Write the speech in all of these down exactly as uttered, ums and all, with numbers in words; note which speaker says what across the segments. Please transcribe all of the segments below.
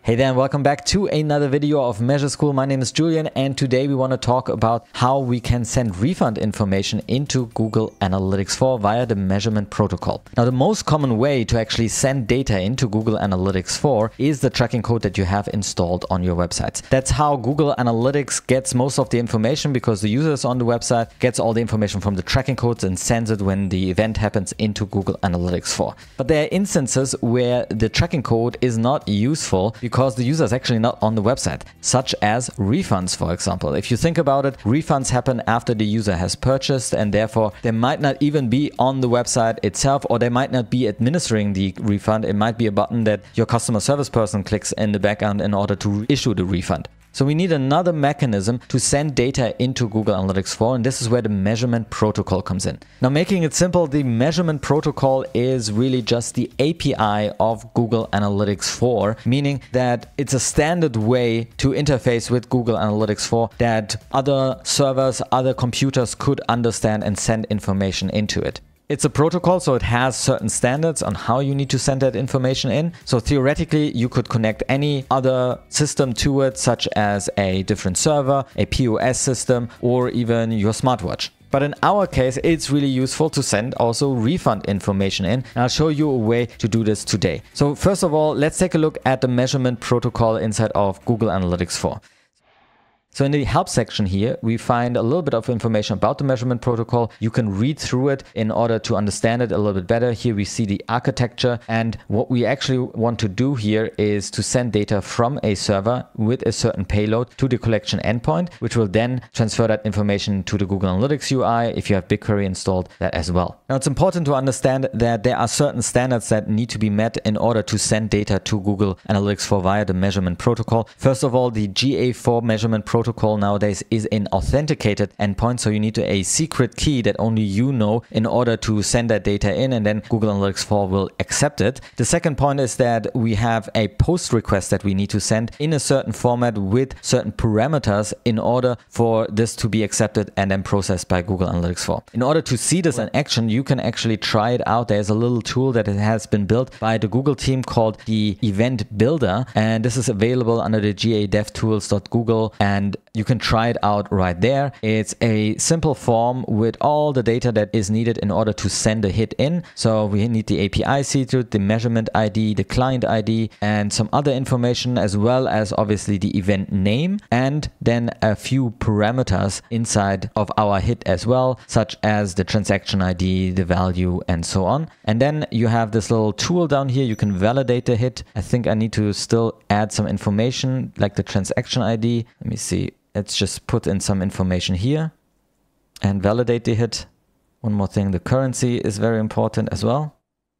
Speaker 1: Hey there and welcome back to another video of Measure School. My name is Julian and today we want to talk about how we can send refund information into Google Analytics four via the measurement protocol. Now the most common way to actually send data into Google Analytics four is the tracking code that you have installed on your websites. That's how Google Analytics gets most of the information, because the users on the website gets all the information from the tracking codes and sends it when the event happens into Google Analytics four. But there are instances where the tracking code is not useful because the user is actually not on the website, such as refunds, for example. If you think about it, refunds happen after the user has purchased, and therefore they might not even be on the website itself, or they might not be administering the refund. It might be a button that your customer service person clicks in the background in order to issue the refund. So we need another mechanism to send data into Google Analytics four, and this is where the measurement protocol comes in. Now, making it simple, the measurement protocol is really just the A P I of Google Analytics four, meaning that it's a standard way to interface with Google Analytics four that other servers, other computers could understand and send information into it. It's a protocol, so it has certain standards on how you need to send that information in. So theoretically, you could connect any other system to it, such as a different server, a P O S system, or even your smartwatch. But in our case, it's really useful to send also refund information in. And I'll show you a way to do this today. So first of all, let's take a look at the measurement protocol inside of Google Analytics four. So in the help section here, we find a little bit of information about the measurement protocol. You can read through it in order to understand it a little bit better. Here we see the architecture, and what we actually want to do here is to send data from a server with a certain payload to the collection endpoint, which will then transfer that information to the Google Analytics U I. If you have BigQuery installed, that as well. Now it's important to understand that there are certain standards that need to be met in order to send data to Google Analytics four via the measurement protocol. First of all, the G A four measurement protocol protocol nowadays is an authenticated endpoint, so you need a secret key that only you know in order to send that data in, and then Google Analytics four will accept it. The second point is that we have a post request that we need to send in a certain format with certain parameters in order for this to be accepted and then processed by Google Analytics four. In order to see this in action, you can actually try it out. There's a little tool that has been built by the Google team called the Event Builder, and this is available under the G A dev tools dot google, and you can try it out right there. It's a simple form with all the data that is needed in order to send a hit in. So we need the A P I secret, the measurement I D, the client I D, and some other information, as well as obviously the event name, and then a few parameters inside of our hit as well, such as the transaction I D, the value, and so on. And then you have this little tool down here. You can validate the hit. I think I need to still add some information like the transaction I D. Let me see. Let's just put in some information here and validate the hit. One more thing, the currency is very important as well.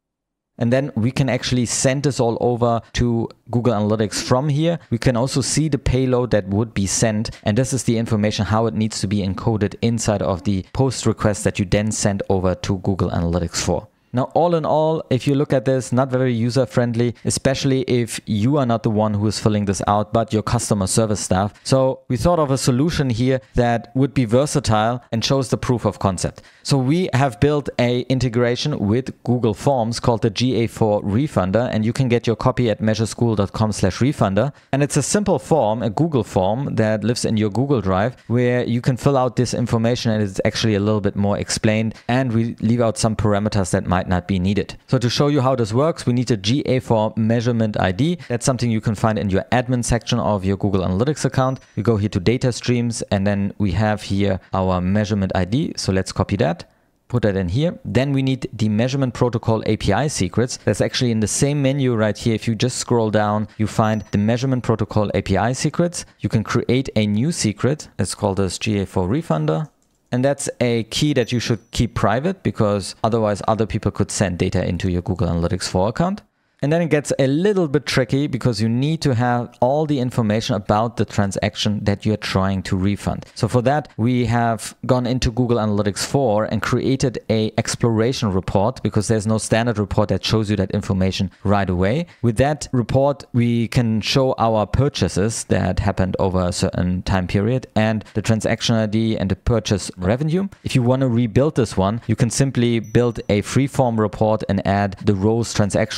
Speaker 1: And then we can actually send this all over to Google Analytics from here. We can also see the payload that would be sent. And this is the information, how it needs to be encoded inside of the post request that you then send over to Google Analytics four. Now, all in all, if you look at this, not very user-friendly, especially if you are not the one who is filling this out, but your customer service staff. So we thought of a solution here that would be versatile and shows the proof of concept. So we have built a integration with Google Forms called the G A four Refunder, and you can get your copy at measure school dot com slash refunder. And it's a simple form, a Google form that lives in your Google Drive, where you can fill out this information, and it's actually a little bit more explained, and we leave out some parameters that might not be needed. So to show you how this works, we need a G A four measurement I D. That's something you can find in your admin section of your Google Analytics account. We go here to data streams, and then we have here our measurement I D. So let's copy that, put that in here. Then we need the measurement protocol A P I secrets. That's actually in the same menu right here. If you just scroll down, you find the measurement protocol A P I secrets. You can create a new secret. Let's call this G A four Refunder. And that's a key that you should keep private, because otherwise other people could send data into your Google Analytics four account. And then it gets a little bit tricky, because you need to have all the information about the transaction that you're trying to refund. So for that, we have gone into Google Analytics four and created a exploration report, because there's no standard report that shows you that information right away. With that report, we can show our purchases that happened over a certain time period, and the transaction I D and the purchase revenue. If you want to rebuild this one, you can simply build a free-form report and add the rows transaction I D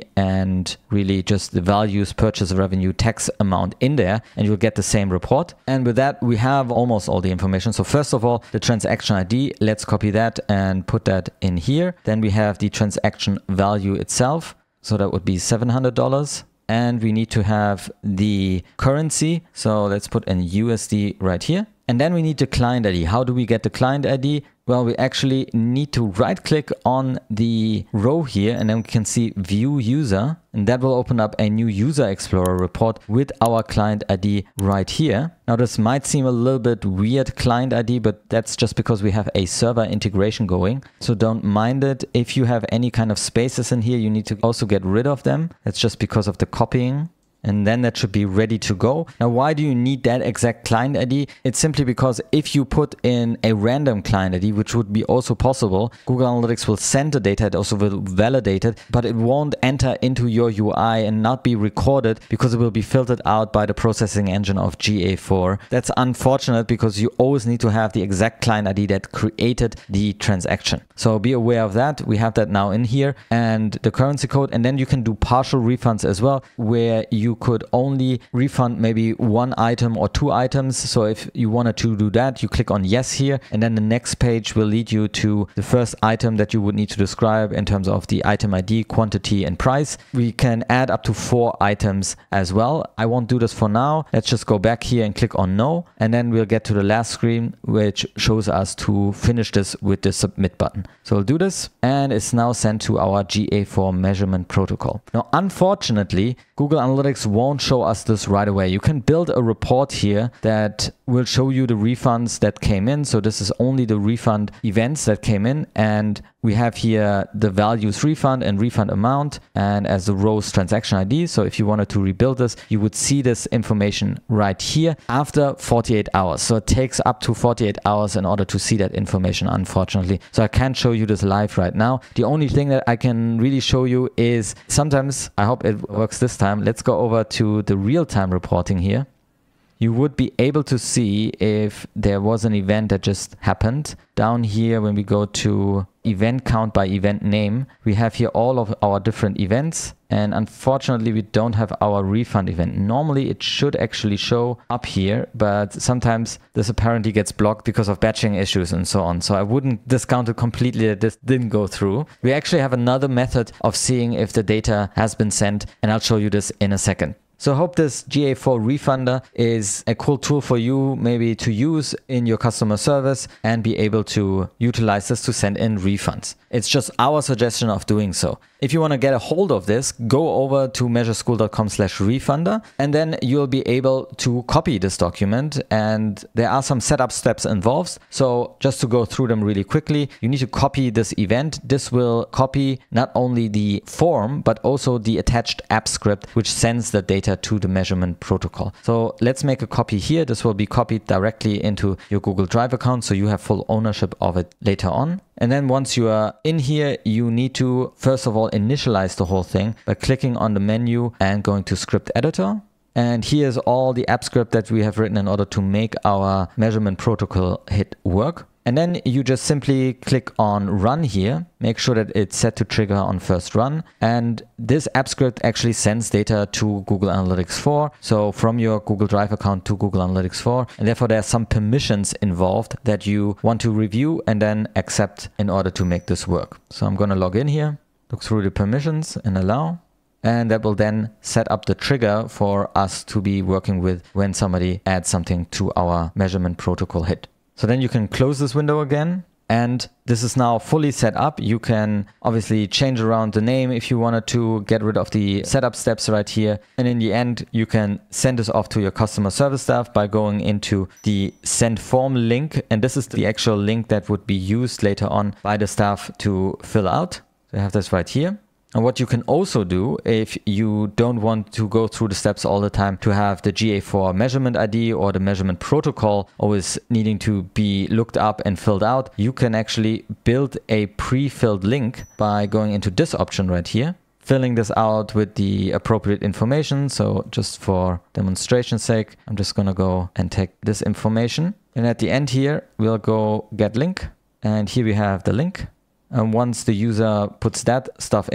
Speaker 1: D and really just the values, purchase revenue, tax amount in there, and you'll get the same report. And with that, we have almost all the information. So first of all, the transaction I D, let's copy that and put that in here. Then we have the transaction value itself. So that would be seven hundred dollars. And we need to have the currency. So let's put in U S D right here. And then we need the client I D. How do we get the client I D? Well, we actually need to right click on the row here, and then we can see view user, and that will open up a new user explorer report with our client I D right here. Now this might seem a little bit weird, client I D, but that's just because we have a server integration going. So don't mind it. If you have any kind of spaces in here, you need to also get rid of them. That's just because of the copying. And then that should be ready to go. Now, why do you need that exact client I D? It's simply because if you put in a random client I D, which would be also possible, Google Analytics will send the data, it also will validate it, but it won't enter into your U I and not be recorded because it will be filtered out by the processing engine of G A four. That's unfortunate because you always need to have the exact client I D that created the transaction. So be aware of that. We have that now in here, and the currency code, and then you can do partial refunds as well, where you You could only refund maybe one item or two items. So if you wanted to do that, you click on yes here, and then the next page will lead you to the first item that you would need to describe in terms of the item I D, quantity, and price. We can add up to four items as well. I won't do this for now. Let's just go back here and click on no, and then we'll get to the last screen, which shows us to finish this with the submit button. So we'll do this, and it's now sent to our G A four measurement protocol. Now, unfortunately, Google Analytics won't show us this right away. You can build a report here that will show you the refunds that came in. So this is only the refund events that came in, and we have here the values refund and refund amount, and as the rows transaction I D. So if you wanted to rebuild this, you would see this information right here after forty-eight hours. So it takes up to forty-eight hours in order to see that information, unfortunately. So I can't show you this live right now. The only thing that I can really show you is sometimes, I hope it works this time. Let's go over to the real-time reporting here. You would be able to see if there was an event that just happened. Down here, when we go to event count by event name, we have here all of our different events. And unfortunately, we don't have our refund event. Normally, it should actually show up here, but sometimes this apparently gets blocked because of batching issues and so on. So I wouldn't discount it completely that this didn't go through. We actually have another method of seeing if the data has been sent, and I'll show you this in a second. So I hope this G A four Refunder is a cool tool for you maybe to use in your customer service and be able to utilize this to send in refunds. It's just our suggestion of doing so. If you want to get a hold of this, go over to measure school dot com slash refunder, and then you'll be able to copy this document, and there are some setup steps involved. So just to go through them really quickly, you need to copy this event. This will copy not only the form, but also the attached app script, which sends the data to the measurement protocol. So let's make a copy here. This will be copied directly into your Google Drive account, so you have full ownership of it later on. And then once you are in here, you need to, first of all, initialize the whole thing by clicking on the menu and going to script editor. And here's all the app script that we have written in order to make our measurement protocol hit work. And then you just simply click on run here, make sure that it's set to trigger on first run. And this app script actually sends data to Google Analytics four. So from your Google Drive account to Google Analytics four. And therefore there are some permissions involved that you want to review and then accept in order to make this work. So I'm going to log in here, look through the permissions and allow. And that will then set up the trigger for us to be working with when somebody adds something to our measurement protocol hit. So then you can close this window again, and this is now fully set up. You can obviously change around the name if you wanted to, get rid of the setup steps right here. And in the end, you can send this off to your customer service staff by going into the send form link. And this is the actual link that would be used later on by the staff to fill out. So I have this right here. And what you can also do, if you don't want to go through the steps all the time to have the G A four measurement I D or the measurement protocol always needing to be looked up and filled out, you can actually build a pre-filled link by going into this option right here, filling this out with the appropriate information. So just for demonstration's sake, I'm just going to go and take this information. And at the end here, we'll go get link. And here we have the link. And once the user puts that stuff in,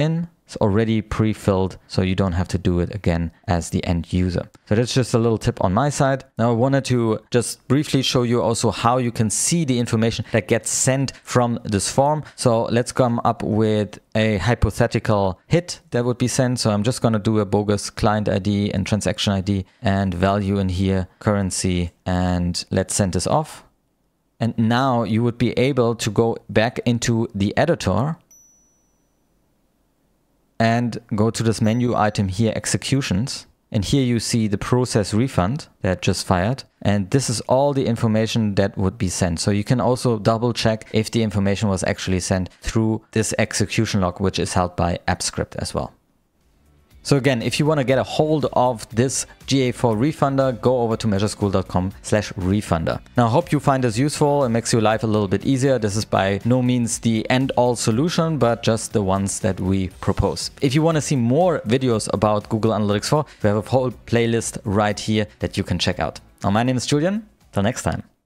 Speaker 1: It's already pre-filled, so you don't have to do it again as the end user. So that's just a little tip on my side. Now I wanted to just briefly show you also how you can see the information that gets sent from this form. So let's come up with a hypothetical hit that would be sent. So I'm just going to do a bogus client I D and transaction I D and value in here, currency, and let's send this off. And now you would be able to go back into the editor and go to this menu item here, executions. And here you see the process refund that just fired. And this is all the information that would be sent. So you can also double check if the information was actually sent through this execution log, which is held by AppScript as well. So again, if you want to get a hold of this G A four Refunder, go over to measure school dot com slash refunder. Now I hope you find this useful. It makes your life a little bit easier. This is by no means the end-all solution, but just the ones that we propose. If you want to see more videos about Google Analytics four, we have a whole playlist right here that you can check out. Now my name is Julian. Till next time.